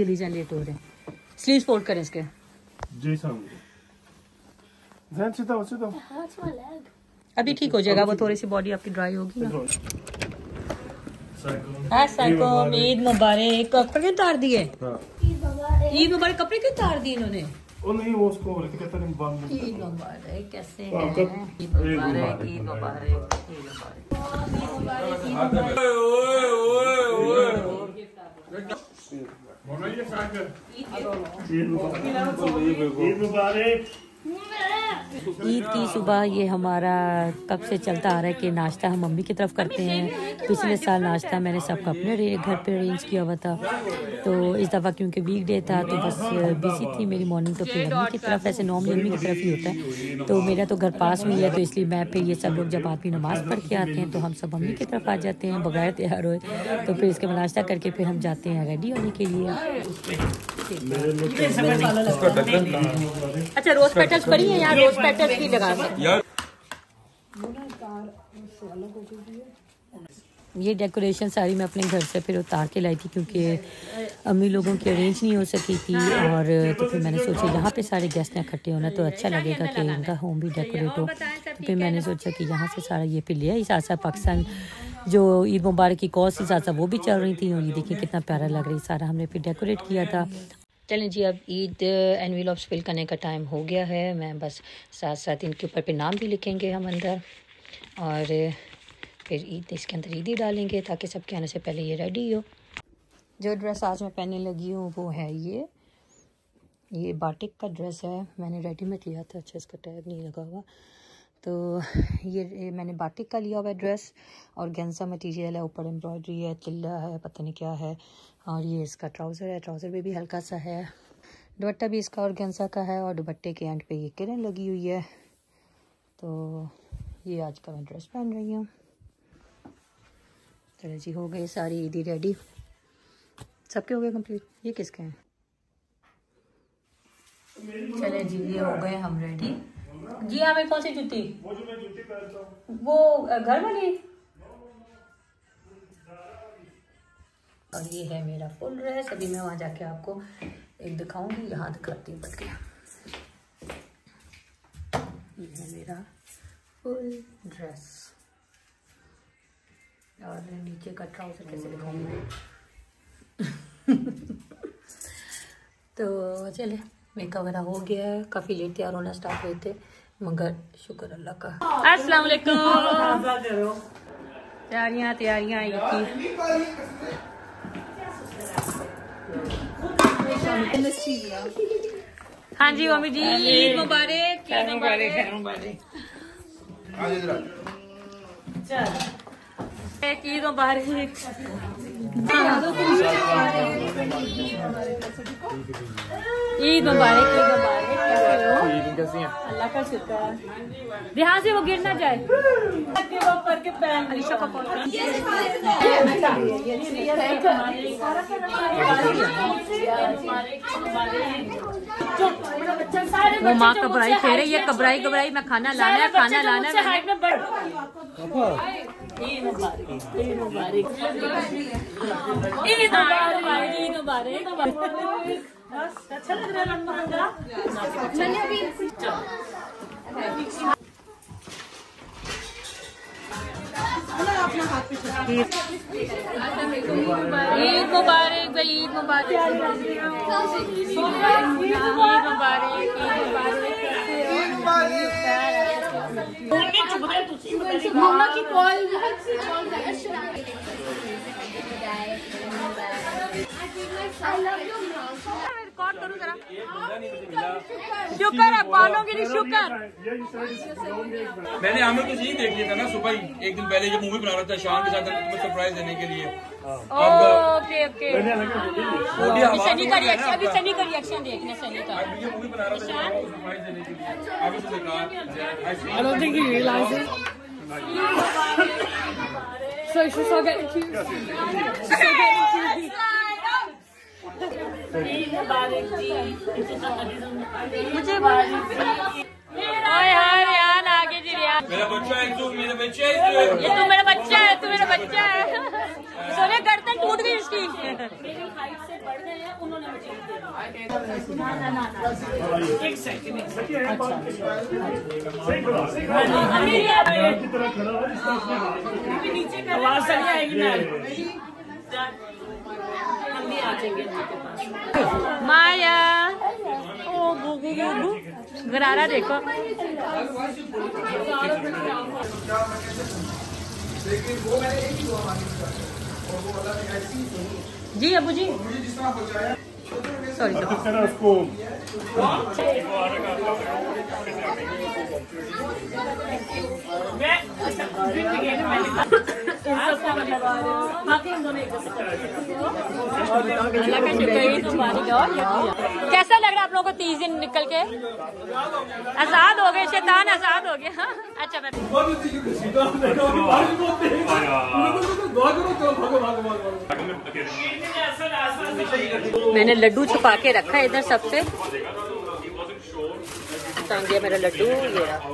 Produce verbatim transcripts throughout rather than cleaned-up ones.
जी अली जान लेट हो रहे हैं। स्लीव्स फोल्ड करें इसके। जी साहब सीधा सीधा अभी ठीक हो जाएगा, वो थोड़ी सी बॉडी आपकी ड्राई होगी ना। ईद मुबारक। कपड़े क्यों उतार दिए? ईद मुबारक। कपड़े क्यों उतार दिए इन्होंने? ओ नहीं वो उसको बोले कहते हैं बंद। ईद मुबारक। कैसे हैं? ईद मुबारक। ईद मुबारक। ईद मुबारक। ईद की सुबह ये हमारा कब से चलता आ रहा है कि नाश्ता हम मम्मी की तरफ करते हैं। पिछले साल नाश्ता मैंने सबका अपने घर पे अरेंज किया हुआ था, तो इस दफ़ा क्योंकि वीक डे था तो बस बिजी थी मेरी मॉर्निंग, तो फिर मम्मी की तरफ, ऐसे नॉर्मली मम्मी की तरफ ही होता है। तो मेरा तो घर पास में ही है, तो इसलिए मैं फिर ये सब लोग जब आदमी नमाज़ पढ़ के आते हैं तो हम सब मम्मी की तरफ आ जाते हैं बगैर तैयार हुए। तो फिर इसके बाद नाश्ता करके फिर हम जाते हैं रेडी होने के लिए। अच्छा रोज पेटल्स पड़ी है यार, रोज पेटल्स की जगह से। ये डेकोरेशन सारी मैं अपने घर से फिर उतार के लाई थी क्योंकि अम्मी लोगों की अरेंज नहीं हो सकी थी, और तो फिर मैंने सोचा यहाँ पे सारे गेस्ट ने इकट्ठे होना तो अच्छा लगेगा कि उनका होम भी डेकोरेट हो। तो फिर मैंने सोचा कि यहाँ से सारा ये फिर लिया। इस आसा पाकिस्तान जो ईद मुबारक की कॉस इस आसा वो भी चल रही थी, और ये देखिए कितना प्यारा लग रहा है, सारा हमने फिर डेकोरेट किया था। चलें जी, अब ईद एनवेलप्स फिल करने का टाइम हो गया है। मैं बस साथ साथ इनके ऊपर पे नाम भी लिखेंगे हम अंदर, और फिर ईद इसके अंदर ईद ही डालेंगे ताकि सबके आने से पहले ये रेडी हो। जो ड्रेस आज मैं पहनने लगी हूँ वो है ये ये बाटिक का ड्रेस है। मैंने रेडीमेड लिया था, अच्छा इसका टैग नहीं लगा हुआ। तो ये, ये मैंने बाटिक का लिया हुआ है ड्रेस, और गेंजा मटीरियल है, ऊपर एम्ब्रॉयडरी है, तिल्ला है, पता नहीं क्या है, और ये इसका ट्राउज़र है, ट्राउज़र में भी हल्का सा है। दुपट्टा भी इसका और गेंजा का है, और दुपट्टे के एंड पे ये किरण लगी हुई है। तो ये आज का मैं ड्रेस पहन रही हूँ। चलो जी, हो गए सारी ईदी रेडी, सबके हो गए कंप्लीट। ये किसके हैं? चले जी, ये हो गए हम रेडी। जी हाँ, मैं कौन सी जूती? वो जो मैं जूती पहनता हूँ, वो घर वाली। और ये है मेरा फुल ड्रेस। अभी मैं वहाँ जाके आपको एक दिखाऊंगी, यहाँ दिखाती हूँ बल्कि। ये है मेरा फुल ड्रेस, और नीचे का ट्राउजर कैसे दिखाऊंगी। तो चले, मेकअप वगैरह हो गया है, काफ़ी लेट तैयार होना स्टार्ट हुए थे, मगर शुक्र अल्लाह का। अस्सलाम वालेकुम। तैयारियाँ तैयारियाँ की। हाँ जी मम्मी जी, ईद मुबारक। ईद मुबारक। एक ईद मुबारक। ईद मुबारक। ईद कैसी है? अल्लाह का शुक्र। ध्यान से वो गिर ना जाए। करके पहन अलीशा का वो माँ कबराई कह रही है, कबराई कबराई मैं खाना लाना है, खाना लाना है। ईद मुबारक। ईद मुबारक। ईद मुबारक। ईद मुबारक। अच्छा लग रहा है। ईद मुबारक भाई, ईद मुबारक। ईद मुबारक। ईद मुबारक। मम्मा की कॉल रिकॉर्ड करूँ जरा। शुक्र है, बालों के लिए शुक्र। मैंने आमिर को यही देख लिया था ना सुबह ही, एक दिन पहले जब मूवी बना रहा था शान के साथ तुम्हें सरप्राइज देने के लिए। Okay okay. सनी का रिएक्शन, अभी सनी का रिएक्शन देखना। सनी का मूवी बना रहा था सरप्राइज देने के लिए। आमिर से कहा I don't think he realizes. So she's still getting cute. She's still getting cute. मुझे यार यार आगे जी यार, मेरा बच्चा है तू, मेरा बच्चा है तू, ये तू मेरा बच्चा है, तू मेरा बच्चा है। सोने गर्दन टूट गई इसकी। मेरी हाइट से बढ़ गए हैं, उन्होंने मुझे ना ना ना एक सेकंड नीचे का आवाज नहीं आएगी ना, हम भी आ जाएंगे आपके पास। माया ओ गुगु गुगु गरारा देखो। जी अबू जी सॉरी उसको कैसा लग रहा है आप लोगों को तीस दिन निकल के? आजाद हो गए, शैतान आजाद हो गया। अच्छा मैं मैंने लड्डू छुपा के रखा है इधर सबसे। गया मेरा लड्डू ये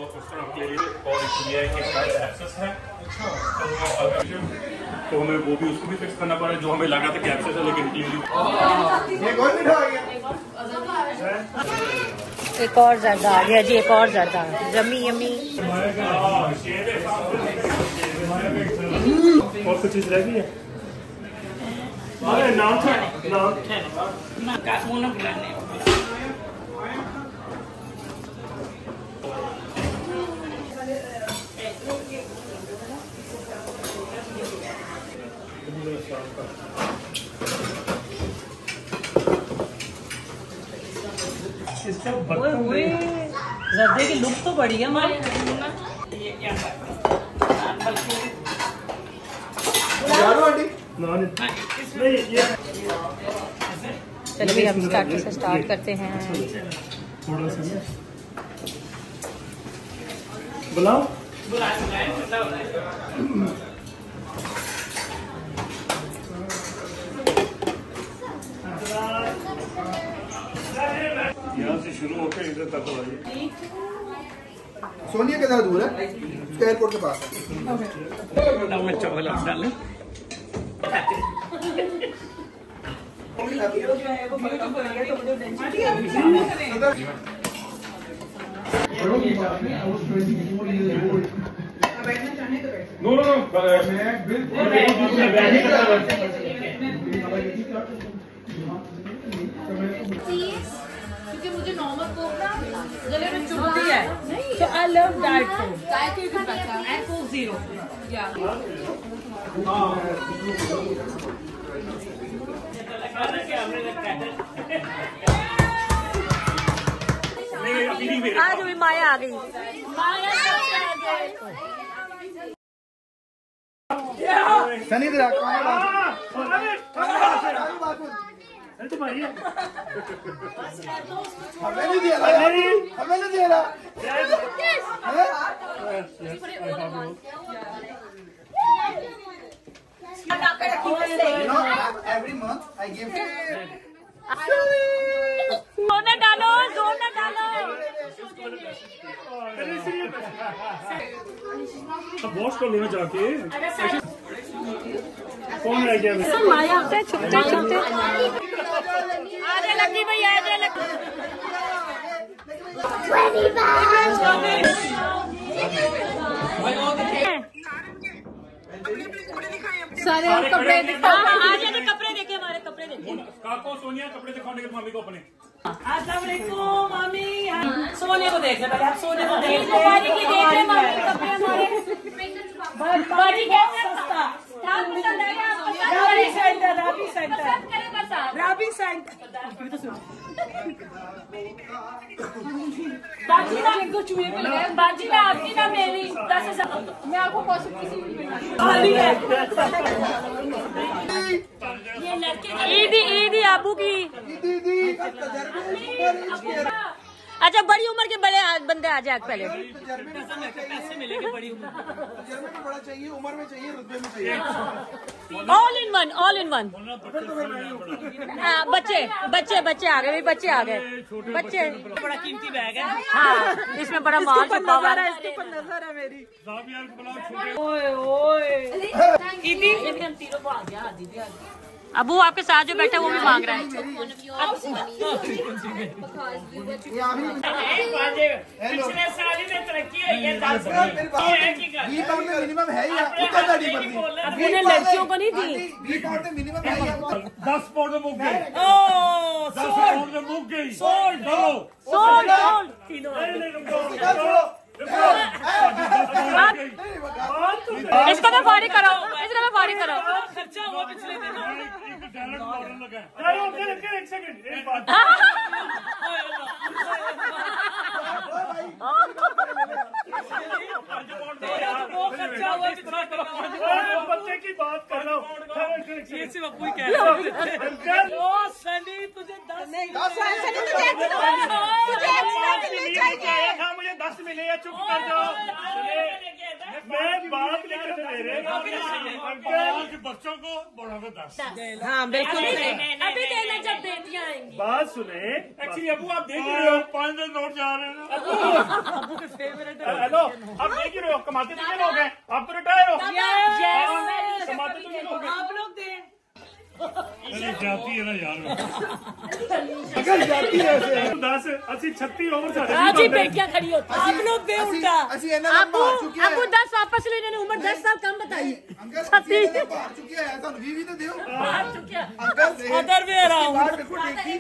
तो हमें वो भी उसको भी फिक्स करना पड़ा जो हमें लगा था कि एक्सेस है, लेकिन एक और ज़्यादा आ गया जी, एक और ज़्यादा यम्मी यम्मी। और कुछ चीज रह गई है? अरे नाम था नाम जर्दे की लुक तो बड़ी है हमारी। चलिए हम स्टार्टर से स्टार्ट करते हैं। थोड़ा सा बुलाओ यहाँ से शुरू होकर इधर तक आइए। सोनिया कितना दूर है? एयरपोर्ट के पास। नो नो नो क्योंकि मुझे नॉर्मल कोक ना गले में चुभती है, तो I love diet Coke. Diet Coke is better and Coke zero. या आज भी माया आ गई। माया सनी दे हमें नहीं दिया हमें नहीं दिया एवरी मंथ आई गिव सोना डालो सोना डालो। वॉश कर लो ना जाके। कौन रह गया? माया छुपते छुपते आजा लकी भाई आजा लकी। सारे और कपड़े आजा ने कपड़े देखे, हमारे कपड़े देखे। काको सोनिया कपड़े दिखाने के मम्मी को अपने। अस्सलाम वालेकुम मम्मी। सोने को देख ले पहले, आप सोने को देख ले। बारी की देख ले मम्मी कपड़े हमारे। बारी कैसे सस्ता क्या पसंद है आपको? राबी सेंटर राबी सेंटर पसंद करें बस आप राबी सेंटर। बाजी ना इनको चूहे पे लगाए। बाजी ना आपकी ना मेरी दस हजार मैं आपको पॉसिबल किसी भी खाली है। ये लड़के ईदी ईदी आबू की। अच्छा बड़ी उम्र के बड़े बंदे आ जाए पहले। पैसे मिलेंगे बड़ी उम्र में बड़ा चाहिए, उम्र में चाहिए, रुतबे में चाहिए। All in one all in one. बच्चे बच्चे बच्चे आ गए, बच्चे आ गए बच्चे। बड़ा कीमती बैग है। हाँ इसमें बड़ा माल छुपा हुआ है। इसके ऊपर नजर है मेरी। ओए ओए ईदी हम तीनों को आ गया। आदि भी आ गया। अबू आपके साथ जो बैठा है वो भी मांग रहा है। पिछले साल ही में तरक्की हुई है। बी पाउंड में मिनिमम है ही उतना नहीं पड़ती। अबू ने लड़कियों को नहीं दी। बी पाउंड में मिनिमम है ही। दस पाउंड में मुक गई, ओह दस पाउंड में मुक गई। सोल्ड चलो सोल्ड सोल्ड तीनों। इसको तो फारिग करो, इसको तो फारिग करो। खर्चा हुआ पिछले दिन। एक टैलेंट मॉडल लगा है। एक सेकंड, एक बात वो खर्चा हुआ पिछले दिन। बच्चे की बात कर रहा हूँ। ये सिर्फ अबू ही कह रहा है। ओ सनी तुझे दस मुझे दस मिले या चुप कर जाओ। मैं बात नहीं कर रहे अंकल, बच्चों को बड़ों को दस। हाँ बिल्कुल अभी देना जब बेटियां आएंगी। बात सुने, एक्चुअली अबू आप देख रहे हो पाँच दस नोट जा रहे हैं। अबू के फेवरेट। हेलो, आप देख रहे हो कमाते कितने लोग हैं? आप तो रिटायर हो, कमाते कितने लोग हैं? आप लोग दें। जाती है ना यार, अगर जाती है ऐसे दस अस्सी छत्तीस ओवर साढ़े आज ही बेटियां खड़ी होती हैं। आप लोग दे उल्टा। ऐसी है ना अबू अबू दस वापस ले, इन्होंने उम्र दस साल कम बताई। अंकल छत्तीस बाहर चुकी है ऐसा भी भी तो दो बाहर चुके हैं। अंकल अदर वे रहा हूँ। बाहर देखो देखी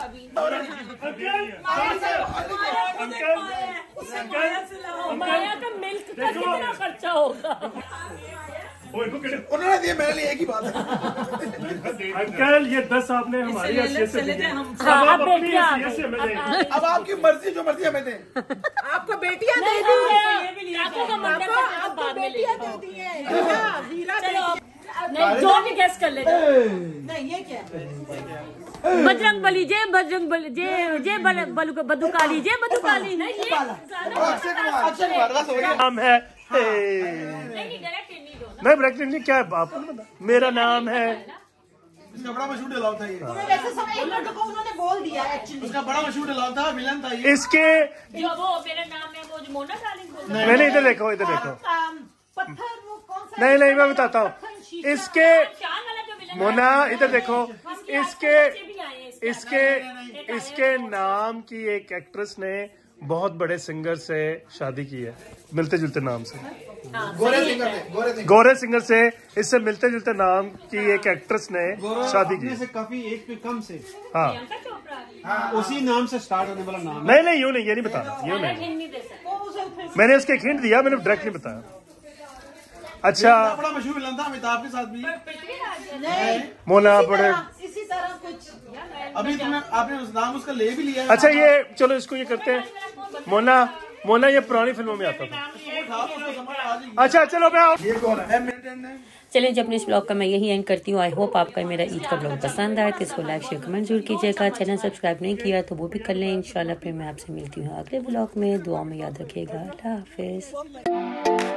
माया का मिल्क का कितना खर्चा होगा? उन्होंने दिए मैंने लिए एक ही बात है। अंकल ये दस आपने हमारी हैसियत से दिए। हाँ, अब अब अपनी बेटियां आ हैसियत से हमें देंगे। अब आपकी मर्जी जो मर्जी हमें दें। आपको बेटियां दे दी है। आपको बेटियां दे दी है। चलो नहीं, जो भी गैस कर लेगा। नहीं ये क्या है? बजरंग बली जय बजरंग बली जय जय बल बलु बदुकाली जय बदुकाली। नहीं ये अक्षय कुमार अक्षय कुमार बस हो गया। नाम है नहीं डायरेक्ट नहीं दो। नहीं ब्रेक नहीं, क्या है आपको नहीं पता? मेरा नाम है, इसका बड़ा मशहूर डायलॉग था ये। वैसे सब एक लड़के को उन्होंने बोल दिया एक्चुअली। उसका बड़ा मशहूर डायलॉग था, विलन था ये। इसके जो वो मेरा नाम है वो जो मोना डार्लिंग बोल रहा है। नहीं नहीं इधर देखो, इधर देखो। पत्थर वो कौन सा? नहीं नहीं मैं बताता हूँ। इसके शान वाला जो विलन मोना इधर देखो, इसके भी आए हैं इसके। इसके इसके नाम की एक एक्ट्रेस ने बहुत बड़े सिंगर से शादी की है, मिलते जुलते नाम से। गोरे सिंगर थे, गोरे सिंगर। गोरे सिंगर से इससे मिलते जुलते नाम की एक एक्ट्रेस ने शादी की। से काफी एक पे कम से हाँ उसी नाम से स्टार्ट होने वाला नाम नहीं नहीं यूँ नहीं, ये नहीं बताना, यूँ नहीं। नहीं दे सकते। मैंने उसके एक हिंट दिया, मैंने डायरेक्ट नहीं बताया। अच्छा बड़ा मशहूर विलन था अमिताभ के साथ भी। नहीं मोना बड़े। इसी तरह कुछ। अभी तुमने आपने उस नाम उसका ले भी लिया है। अच्छा ये चलो इसको ये करते हैं। मोना मोना ये पुरानी फिल्मों में आता था। अच्छा चलो मैं ये कौन है? मिलिटेंट है। चलिए जी, अपने इस ब्लॉग का मैं यही एंड करती हूँ। आई होप आपका मेरा ईद का ब्लॉग पसंद आए तो इसको लाइक शेयर कमेंट जरूर कीजिएगा। चैनल सब्सक्राइब नहीं किया तो वो भी कर लें। इंशाल्लाह फिर मैं आपसे मिलती हूँ अगले ब्लॉग में। दुआ में याद रखिएगा। अल्लाह हाफिज।